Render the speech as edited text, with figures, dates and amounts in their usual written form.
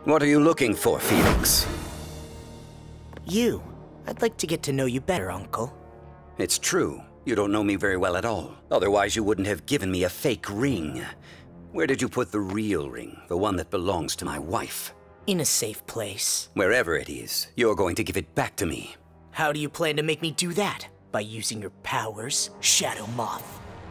What are you looking for, Felix? You. I'd like to get to know you better, Uncle. It's true. You don't know me very well at all. Otherwise, you wouldn't have given me a fake ring. Where did you put the real ring? The one that belongs to my wife? In a safe place. Wherever it is, you're going to give it back to me. How do you plan to make me do that? By using your powers, Shadow Moth?